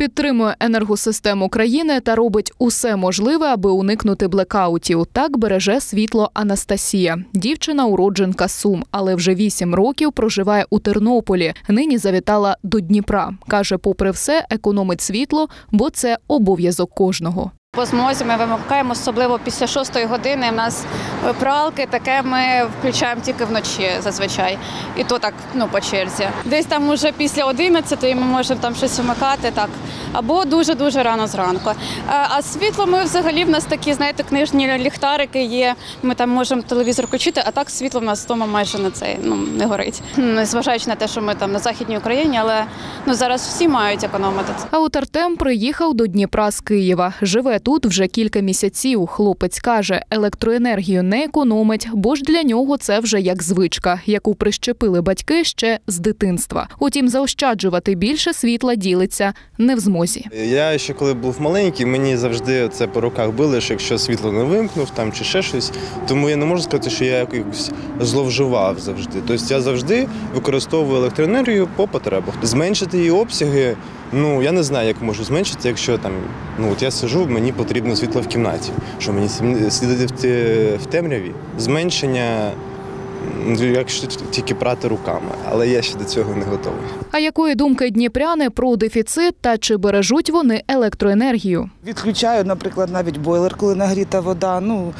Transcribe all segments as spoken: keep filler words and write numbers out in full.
Підтримує енергосистему країни та робить усе можливе, аби уникнути блекаутів. Так береже світло Анастасія. Дівчина – уродженка Сум, але вже вісім років проживає у Тернополі. Нині завітала до Дніпра. Каже, попри все, економить світло, бо це обов'язок кожного. По змозі ми вимикаємо, особливо після шостої години. У нас пралки, таке ми включаємо тільки вночі зазвичай. І то так, ну, по черзі. Десь там уже після одинадцятої ми можемо там щось вмикати, так. Або дуже-дуже рано зранку. А світло ми взагалі, в нас такі, знаєте, книжні ліхтарики є. Ми там можемо телевізор включити, а так світло в нас вдома майже на цей, ну, не горить. Незважаючи на те, що ми там на Західній Україні, але ну, зараз всі мають економити. А от Артем приїхав до Дніпра з Києва. Живе тут вже кілька місяців. Хлопець каже, електроенергію не економить, бо ж для нього це вже як звичка, яку прищепили батьки ще з дитинства. Утім, заощаджувати більше світла ділиться не в змозі. Я ще коли був маленький, мені завжди це по руках били, що якщо світло не вимкнув там чи ще щось, тому я не можу сказати, що я якось зловживав завжди. Тобто я завжди використовую електроенергію по потребах. Зменшити її обсяги, ну, я не знаю, як можу зменшити, якщо там, ну, от я сиджу, мені потрібно світло в кімнаті, що мені сидіти в темряві. Зменшення, якщо тільки прати руками, але я ще до цього не готовий. А якої думки дніпряни про дефіцит та чи бережуть вони електроенергію? Відключаю, наприклад, навіть бойлер, коли нагріта вода. Ну,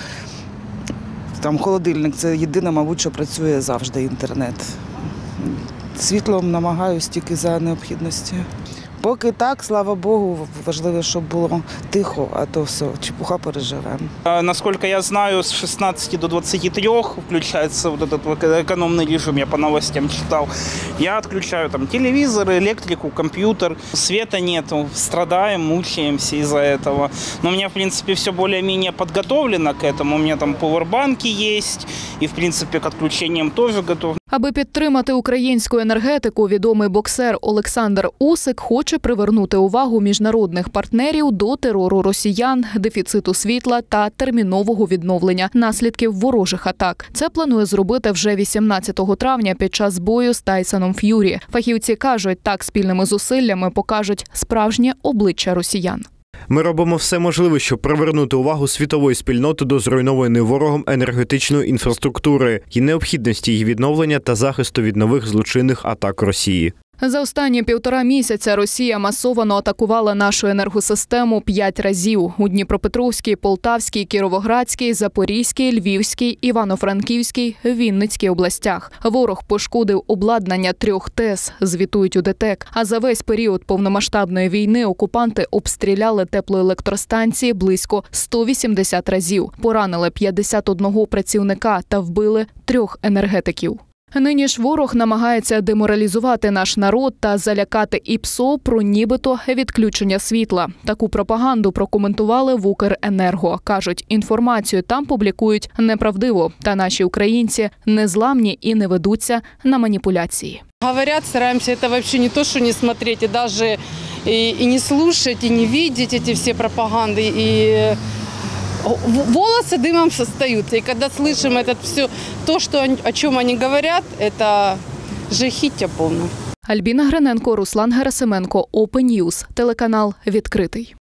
там холодильник – це єдине, мабуть, що працює завжди інтернет. Світлом намагаюсь тільки за необхідності. Поки так, слава Богу, важливо, щоб було тихо, а то все, чепуха переживемо. Насколько я знаю, с шестнадцати до двадцати трёх включается вот этот экономный режим, я по новостям читал. Я отключаю там телевизор, электрику, компьютер. Света нету, страдаем, мучаемся из-за этого. Но у меня, в принципе, все более-менее подготовлено к этому. У меня там пауэрбанки есть, и, в принципе, к отключениям тоже готов. Аби підтримати українську енергетику, відомий боксер Олександр Усик хоче привернути увагу міжнародних партнерів до терору росіян, дефіциту світла та термінового відновлення наслідків ворожих атак. Це планує зробити вже вісімнадцятого травня під час бою з Тайсоном Ф'юрі. Фахівці кажуть, так спільними зусиллями покажуть справжнє обличчя росіян. Ми робимо все можливе, щоб привернути увагу світової спільноти до зруйнованої ворогом енергетичної інфраструктури і необхідності її відновлення та захисту від нових злочинних атак Росії. За останні півтора місяця Росія масово атакувала нашу енергосистему п'ять разів – у Дніпропетровській, Полтавській, Кіровоградській, Запорізькій, Львівській, Івано-Франківській, Вінницькій областях. Ворог пошкодив обладнання трьох ТЕС, звітують у ДТЕК. А за весь період повномасштабної війни окупанти обстріляли теплоелектростанції близько ста вісімдесяти разів, поранили п'ятдесят одного працівника та вбили трьох енергетиків. Нині ж ворог намагається деморалізувати наш народ та залякати ІПСО про нібито відключення світла. Таку пропаганду прокоментували в Укренерго. Кажуть, інформацію там публікують неправдиво, та наші українці незламні і не ведуться на маніпуляції. Говорят, стараемся это вообще не то, что не смотреть, и даже и, и не слушать, и не видеть эти все пропаганды, и волосы дымом встают. И когда слышим это все, то, что, о чем они говорят, это жахіття повне. Альбіна Гриненко, Руслан Герасименко, Open News, телеканал «Відкритий».